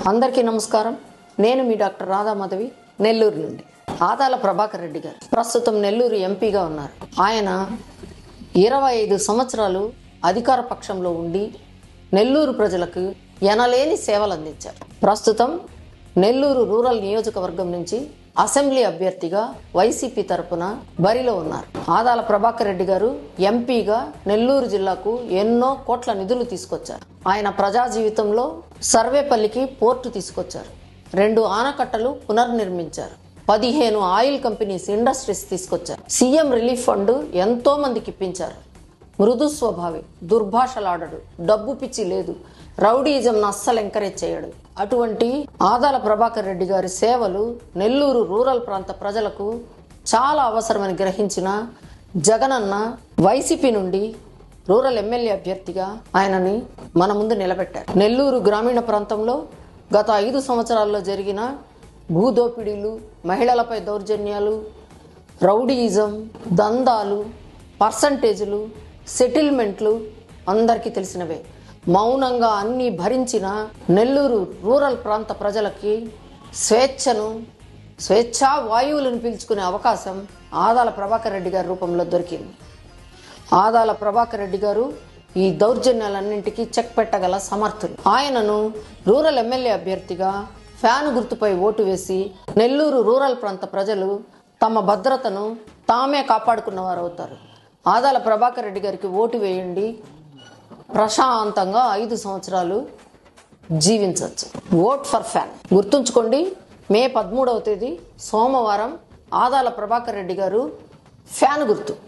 అందరికీ నమస్కారం. నేను మీ డాక్టర్ రాధా మాధవి, నెల్లూరు నుండి. ఆదాల ప్రభాకర్ రెడ్డి గారు ప్రస్తుతం నెల్లూరు ఎంపీగా ఉన్నారు. ఆయన 25 సంవత్సరాలు అధికార పక్షంలో ఉండి నెల్లూరు ప్రజలకు ఎనలేని సేవలు అందించారు. ప్రస్తుతం నెల్లూరు రూరల్ నియోజకవర్గం నుంచి అసెంబ్లీ అభ్యర్థిగా వైసీపీ తరపున బరిలో ఉన్నారు. ఆదాల ప్రభాకర్ రెడ్డి గారు ఎంపీగా నెల్లూరు జిల్లాకు ఎన్నో కోట్ల నిధులు తీసుకొచ్చారు. ఆయన ప్రజా జీవితంలో సర్వేపల్లికి పోర్టు తీసుకొచ్చారు, 2 ఆనకట్టలు పునర్నిర్మించారు, 15 ఆయిల్ కంపెనీస్ ఇండస్ట్రీస్ తీసుకొచ్చారు, సీఎం రిలీఫ్ ఫండ్ ఎంతో మందికి ఇప్పించారు. మృదు స్వభావి, దుర్భాషలాడడు, డబ్బు పిచ్చి లేదు, రౌడీజం అస్సలు ఎంకరేజ్ చేయడు. అటువంటి ఆదాల ప్రభాకర్ రెడ్డి గారి సేవలు నెల్లూరు రూరల్ ప్రాంత ప్రజలకు చాలా అవసరమని గ్రహించిన జగనన్న వైసీపీ నుండి రూరల్ ఎమ్మెల్యే అభ్యర్థిగా ఆయనని మన ముందు నిలబెట్టారు. నెల్లూరు గ్రామీణ ప్రాంతంలో గత 5 సంవత్సరాల్లో జరిగిన భూదోపిడీలు, మహిళలపై దౌర్జన్యాలు, రౌడీయిజం, దందాలు, పర్సంటేజీలు, సెటిల్మెంట్లు అందరికీ తెలిసినవే. మౌనంగా అన్నీ భరించిన నెల్లూరు రూరల్ ప్రాంత ప్రజలకి స్వేచ్ఛా వాయువులను పీల్చుకునే అవకాశం ఆదాల ప్రభాకర్ రెడ్డి గారి రూపంలో దొరికింది. ఆదాల ప్రభాకర్ రెడ్డి గారు ఈ దౌర్జన్యాలన్నింటికీ చెక్ పెట్టగల సమర్థులు. ఆయనను రూరల్ ఎమ్మెల్యే అభ్యర్థిగా ఫ్యాన్ గుర్తుపై ఓటు వేసి నెల్లూరు రూరల్ ప్రాంత ప్రజలు తమ భద్రతను తామే కాపాడుకున్నవారు అవుతారు. ఆదాల ప్రభాకర్ రెడ్డి గారికి ఓటు వేయండి, ప్రశాంతంగా 5 సంవత్సరాలు జీవించవచ్చు. Vote for fan. గుర్తుంచుకోండి, మే 13వ తేదీ సోమవారం ఆదాల ప్రభాకర్ రెడ్డి గారు ఫ్యాన్ గుర్తు.